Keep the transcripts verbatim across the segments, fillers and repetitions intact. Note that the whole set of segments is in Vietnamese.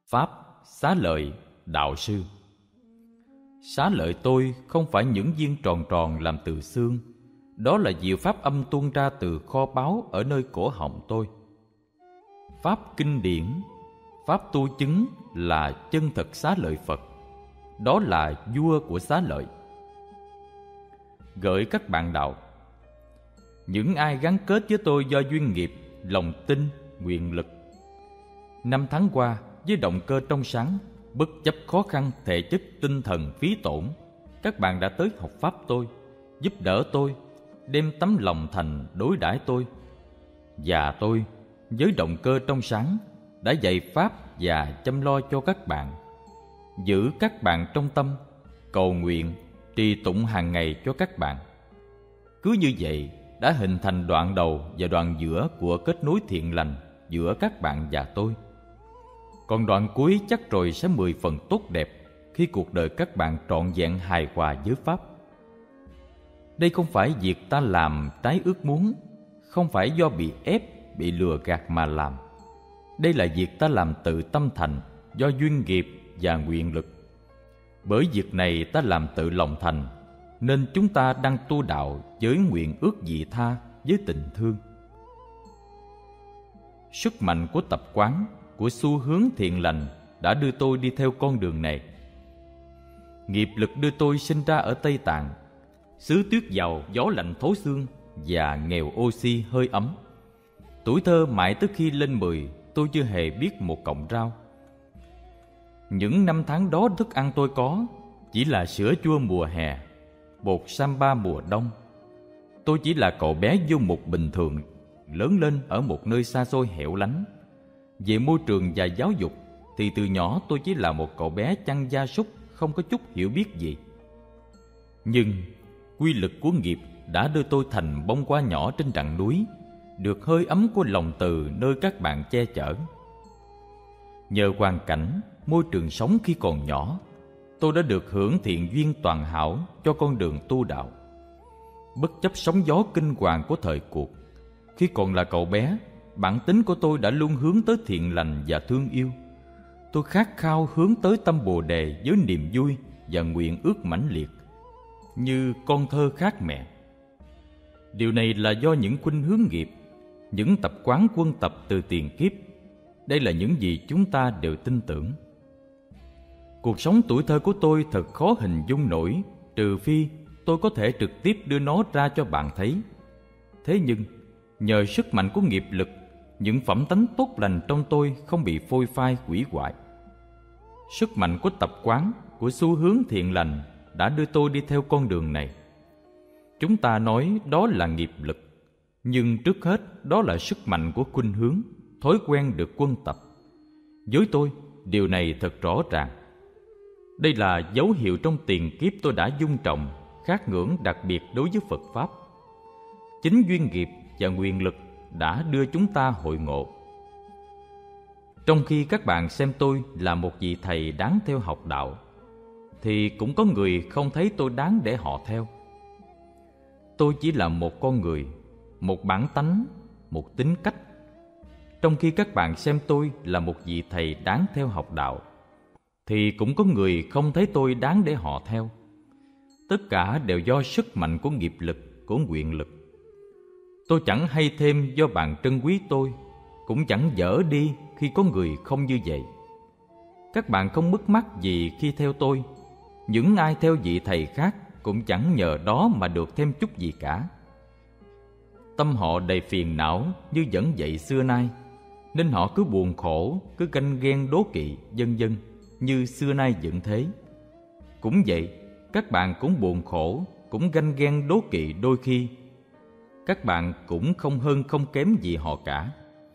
Pháp Xá Lợi Đạo Sư. Xá lợi tôi không phải những viên tròn tròn làm từ xương, đó là diệu pháp âm tuôn ra từ kho báu ở nơi cổ họng tôi. Pháp kinh điển, pháp tu chứng là chân thật xá lợi Phật, đó là vua của xá lợi. Gửi các bạn đạo: những ai gắn kết với tôi do duyên nghiệp, lòng tin, nguyện lực, năm tháng qua với động cơ trong sáng, bất chấp khó khăn thể chất tinh thần phí tổn, các bạn đã tới học pháp tôi, giúp đỡ tôi, đem tấm lòng thành đối đãi tôi. Và tôi với động cơ trong sáng đã dạy pháp và chăm lo cho các bạn, giữ các bạn trong tâm, cầu nguyện, trì tụng hàng ngày cho các bạn. Cứ như vậy đã hình thành đoạn đầu và đoạn giữa của kết nối thiện lành giữa các bạn và tôi. Còn đoạn cuối chắc rồi sẽ mười phần tốt đẹp khi cuộc đời các bạn trọn vẹn hài hòa với pháp. Đây không phải việc ta làm trái ước muốn, không phải do bị ép, bị lừa gạt mà làm. Đây là việc ta làm tự tâm thành, do duyên nghiệp và nguyện lực. Bởi việc này ta làm tự lòng thành, nên chúng ta đang tu đạo với nguyện ước vị tha, với tình thương. Sức mạnh của tập quán, của xu hướng thiện lành đã đưa tôi đi theo con đường này. Nghiệp lực đưa tôi sinh ra ở Tây Tạng, xứ tuyết giàu, gió lạnh thấu xương và nghèo oxy hơi ấm. Tuổi thơ mãi tới khi lên mười, tôi chưa hề biết một cọng rau. Những năm tháng đó thức ăn tôi có chỉ là sữa chua mùa hè, bột samba mùa đông. Tôi chỉ là cậu bé vô mục bình thường, lớn lên ở một nơi xa xôi hẻo lánh. Về môi trường và giáo dục thì từ nhỏ tôi chỉ là một cậu bé chăn gia súc, không có chút hiểu biết gì. Nhưng quy lực của nghiệp đã đưa tôi thành bông hoa nhỏ trên rặng núi, được hơi ấm của lòng từ nơi các bạn che chở. Nhờ hoàn cảnh, môi trường sống khi còn nhỏ, tôi đã được hưởng thiện duyên toàn hảo cho con đường tu đạo. Bất chấp sóng gió kinh hoàng của thời cuộc, khi còn là cậu bé, bản tính của tôi đã luôn hướng tới thiện lành và thương yêu. Tôi khát khao hướng tới tâm Bồ Đề với niềm vui và nguyện ước mãnh liệt, như con thơ khát mẹ. Điều này là do những khuynh hướng nghiệp, những tập quán quân tập từ tiền kiếp. Đây là những gì chúng ta đều tin tưởng. Cuộc sống tuổi thơ của tôi thật khó hình dung nổi, trừ phi tôi có thể trực tiếp đưa nó ra cho bạn thấy. Thế nhưng nhờ sức mạnh của nghiệp lực, những phẩm tánh tốt lành trong tôi không bị phôi phai hủy hoại. Sức mạnh của tập quán, của xu hướng thiện lành đã đưa tôi đi theo con đường này. Chúng ta nói đó là nghiệp lực, nhưng trước hết đó là sức mạnh của khuynh hướng, thói quen được quân tập. Với tôi, điều này thật rõ ràng. Đây là dấu hiệu trong tiền kiếp tôi đã dung trồng, khát ngưỡng đặc biệt đối với Phật Pháp. Chính duyên nghiệp và nguyện lực đã đưa chúng ta hội ngộ. Trong khi các bạn xem tôi là một vị thầy đáng theo học đạo, thì cũng có người không thấy tôi đáng để họ theo. Tôi chỉ là một con người, một bản tánh, một tính cách. Trong khi các bạn xem tôi là một vị thầy đáng theo học đạo, thì cũng có người không thấy tôi đáng để họ theo. Tất cả đều do sức mạnh của nghiệp lực, của nguyện lực. Tôi chẳng hay thêm do bạn trân quý tôi, cũng chẳng dở đi khi có người không như vậy. Các bạn không mất mát gì khi theo tôi. Những ai theo vị thầy khác cũng chẳng nhờ đó mà được thêm chút gì cả. Tâm họ đầy phiền não như vẫn vậy xưa nay, nên họ cứ buồn khổ, cứ ganh ghen đố kỵ, vân vân như xưa nay vẫn thế. Cũng vậy, các bạn cũng buồn khổ, cũng ganh ghen đố kỵ đôi khi. Các bạn cũng không hơn không kém gì họ cả.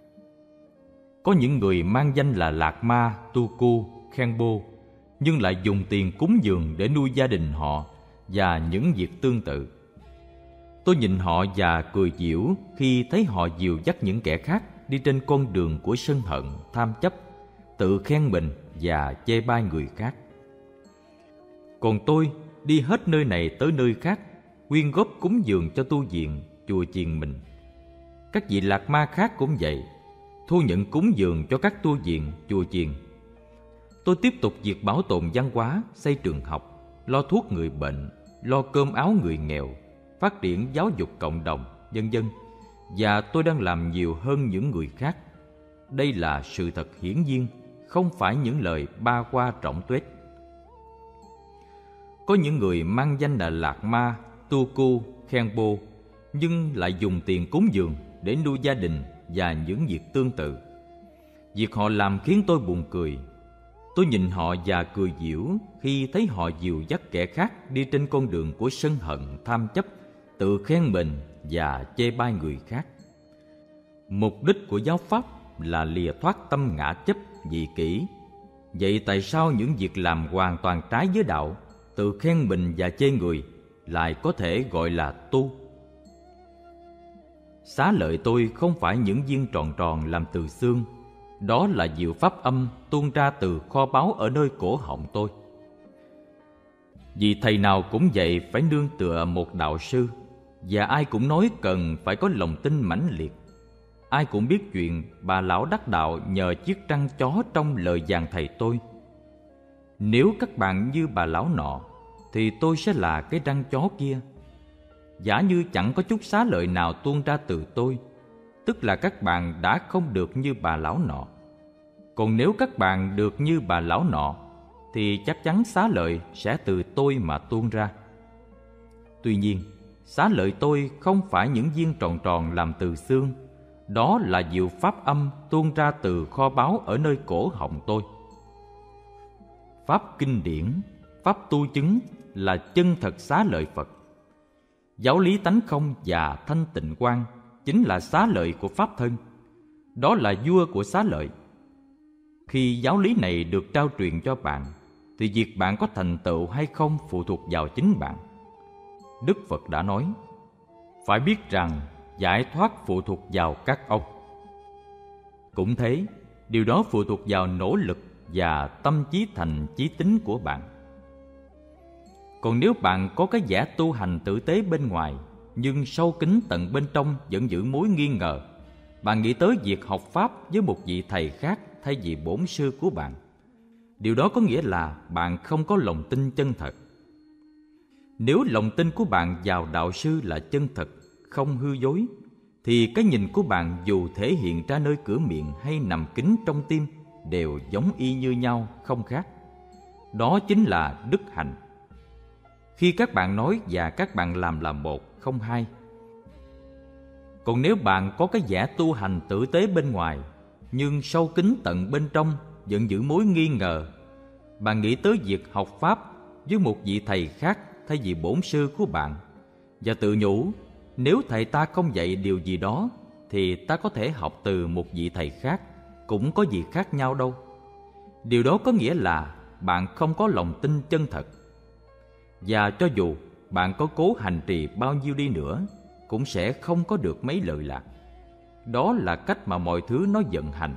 Có những người mang danh là Lạc Ma, Tu Cu, Khenpo, nhưng lại dùng tiền cúng dường để nuôi gia đình họ và những việc tương tự. Tôi nhìn họ và cười giễu khi thấy họ dìu dắt những kẻ khác đi trên con đường của sân hận, tham chấp, tự khen mình và chê bai người khác. Còn tôi đi hết nơi này tới nơi khác, quyên góp cúng dường cho tu viện, chùa chiền mình. Các vị Lạc Ma khác cũng vậy, thu nhận cúng dường cho các tu viện, chùa chiền. tôi tiếp tục việc bảo tồn văn hóa, xây trường học, lo thuốc người bệnh, lo cơm áo người nghèo, phát triển giáo dục cộng đồng, vân vân. Và tôi đang làm nhiều hơn những người khác. Đây là sự thật hiển nhiên, không phải những lời ba qua trọng tuếch. Có những người mang danh là Lạc Ma, Tu Cu, Khenpo, nhưng lại dùng tiền cúng dường để nuôi gia đình và những việc tương tự. Việc họ làm khiến tôi buồn cười. Tôi nhìn họ và cười giễu khi thấy họ dìu dắt kẻ khác đi trên con đường của sân hận, tham chấp, tự khen mình và chê bai người khác. Mục đích của giáo pháp là lìa thoát tâm ngã chấp, dị kỷ. Vậy tại sao những việc làm hoàn toàn trái với đạo, tự khen mình và chê người, lại có thể gọi là tu? Xá lợi tôi không phải những viên tròn tròn làm từ xương. Đó là diệu pháp âm tuôn ra từ kho báu ở nơi cổ họng tôi. Vì thầy nào cũng vậy phải nương tựa một đạo sư, và ai cũng nói cần phải có lòng tin mãnh liệt. Ai cũng biết chuyện bà lão đắc đạo nhờ chiếc răng chó trong lời giảng thầy tôi. Nếu các bạn như bà lão nọ, thì tôi sẽ là cái răng chó kia. Giả như chẳng có chút xá lợi nào tuôn ra từ tôi, tức là các bạn đã không được như bà lão nọ. Còn nếu các bạn được như bà lão nọ, thì chắc chắn xá lợi sẽ từ tôi mà tuôn ra. Tuy nhiên, xá lợi tôi không phải những viên tròn tròn làm từ xương. Đó là diệu pháp âm tuôn ra từ kho báu ở nơi cổ họng tôi. Pháp kinh điển, pháp tu chứng là chân thật xá lợi Phật. Giáo lý tánh không và thanh tịnh quang chính là xá lợi của pháp thân. Đó là vua của xá lợi. Khi giáo lý này được trao truyền cho bạn, thì việc bạn có thành tựu hay không phụ thuộc vào chính bạn. Đức Phật đã nói, phải biết rằng giải thoát phụ thuộc vào các ông. Cũng thế, điều đó phụ thuộc vào nỗ lực và tâm trí thành chí tín của bạn. Còn nếu bạn có cái vẻ tu hành tử tế bên ngoài, nhưng sâu kín tận bên trong vẫn giữ mối nghi ngờ, bạn nghĩ tới việc học Pháp với một vị thầy khác thay vì bổn sư của bạn, điều đó có nghĩa là bạn không có lòng tin chân thật. Nếu lòng tin của bạn vào đạo sư là chân thật, không hư dối, thì cái nhìn của bạn dù thể hiện ra nơi cửa miệng hay nằm kín trong tim đều giống y như nhau, không khác. Đó chính là đức hạnh. Khi các bạn nói và các bạn làm là một, không hai. Còn nếu bạn có cái vẻ tu hành tử tế bên ngoài, nhưng sâu kín tận bên trong vẫn giữ mối nghi ngờ, bạn nghĩ tới việc học Pháp với một vị thầy khác thay vì bổn sư của bạn, và tự nhủ, nếu thầy ta không dạy điều gì đó, thì ta có thể học từ một vị thầy khác, cũng có gì khác nhau đâu. Điều đó có nghĩa là bạn không có lòng tin chân thật. Và cho dù bạn có cố hành trì bao nhiêu đi nữa, cũng sẽ không có được mấy lợi lạc. Đó là cách mà mọi thứ nó vận hành.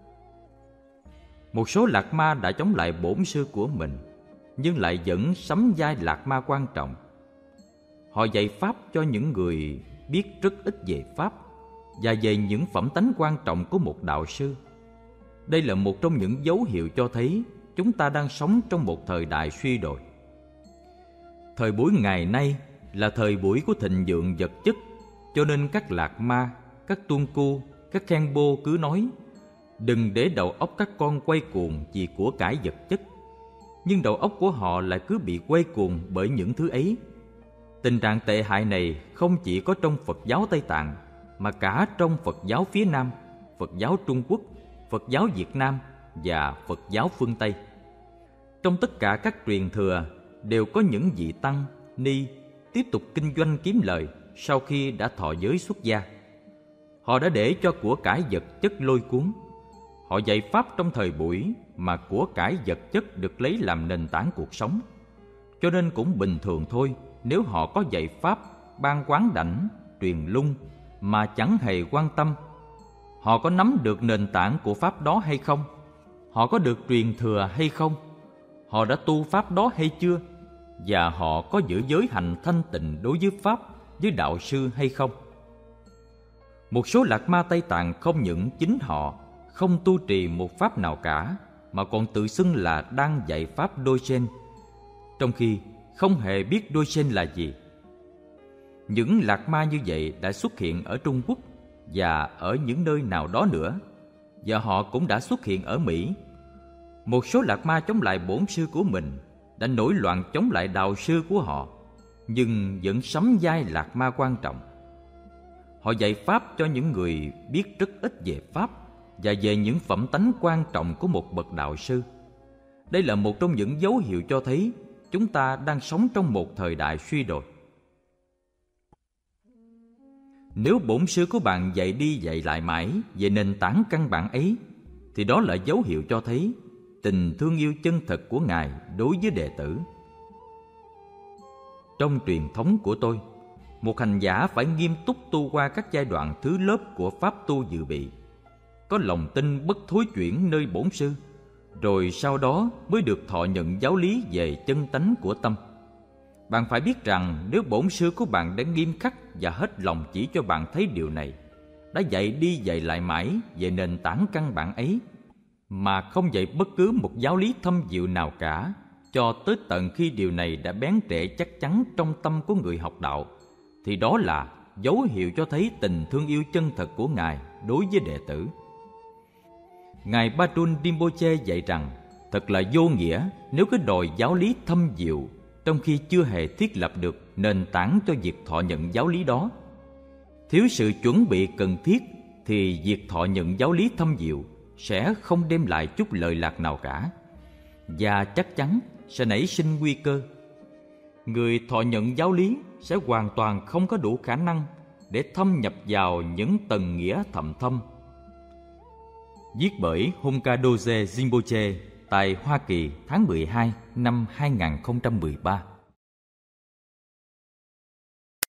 Một số lạc ma đã chống lại bổn sư của mình, nhưng lại vẫn sắm vai lạc ma quan trọng. Họ dạy Pháp cho những người biết rất ít về Pháp và về những phẩm tánh quan trọng của một đạo sư. Đây là một trong những dấu hiệu cho thấy chúng ta đang sống trong một thời đại suy đồi. Thời buổi ngày nay là thời buổi của thịnh vượng vật chất, cho nên các lạc ma, các tuôn cu, các khen bô cứ nói đừng để đầu óc các con quay cuồng vì của cải vật chất. Nhưng đầu óc của họ lại cứ bị quay cuồng bởi những thứ ấy. Tình trạng tệ hại này không chỉ có trong Phật giáo Tây Tạng, mà cả trong Phật giáo phía Nam, Phật giáo Trung Quốc, Phật giáo Việt Nam và Phật giáo phương Tây. Trong tất cả các truyền thừa đều có những vị tăng, ni tiếp tục kinh doanh kiếm lời sau khi đã thọ giới xuất gia. Họ đã để cho của cải vật chất lôi cuốn. Họ dạy Pháp trong thời buổi mà của cải vật chất được lấy làm nền tảng cuộc sống. Cho nên cũng bình thường thôi nếu họ có dạy Pháp, ban quán đảnh, truyền lung mà chẳng hề quan tâm. Họ có nắm được nền tảng của Pháp đó hay không? Họ có được truyền thừa hay không? Họ đã tu Pháp đó hay chưa? Và họ có giữ giới hạnh thanh tịnh đối với Pháp, với đạo sư hay không? Một số lạc ma Tây Tạng không những chính họ không tu trì một pháp nào cả, mà còn tự xưng là đang dạy pháp Dogen, trong khi không hề biết Dogen là gì. Những lạc ma như vậy đã xuất hiện ở Trung Quốc và ở những nơi nào đó nữa, và họ cũng đã xuất hiện ở Mỹ. Một số lạc ma chống lại bổn sư của mình đã nổi loạn chống lại đạo sư của họ, nhưng vẫn sắm vai lạc ma quan trọng. Họ dạy pháp cho những người biết rất ít về pháp và về những phẩm tánh quan trọng của một bậc đạo sư. Đây là một trong những dấu hiệu cho thấy chúng ta đang sống trong một thời đại suy đồi. Nếu bổn sư của bạn dạy đi dạy lại mãi về nền tảng căn bản ấy, thì đó là dấu hiệu cho thấy tình thương yêu chân thật của Ngài đối với đệ tử. Trong truyền thống của tôi, một hành giả phải nghiêm túc tu qua các giai đoạn thứ lớp của pháp tu dự bị, có lòng tin bất thối chuyển nơi bổn sư, rồi sau đó mới được thọ nhận giáo lý về chân tánh của tâm. Bạn phải biết rằng nếu bổn sư của bạn đã nghiêm khắc và hết lòng chỉ cho bạn thấy điều này, đã dạy đi dạy lại mãi về nền tảng căn bản ấy, mà không dạy bất cứ một giáo lý thâm diệu nào cả, cho tới tận khi điều này đã bén rễ chắc chắn trong tâm của người học đạo, thì đó là dấu hiệu cho thấy tình thương yêu chân thật của Ngài đối với đệ tử. Ngài Bajun Rinpoche dạy rằng thật là vô nghĩa nếu cứ đòi giáo lý thâm diệu trong khi chưa hề thiết lập được nền tảng cho việc thọ nhận giáo lý đó. Thiếu sự chuẩn bị cần thiết thì việc thọ nhận giáo lý thâm diệu sẽ không đem lại chút lợi lạc nào cả, và chắc chắn sẽ nảy sinh nguy cơ. Người thọ nhận giáo lý sẽ hoàn toàn không có đủ khả năng để thâm nhập vào những tầng nghĩa thậm thâm. Viết bởi Honkadose Rinpoche tại Hoa Kỳ tháng mười hai năm hai nghìn không trăm mười ba.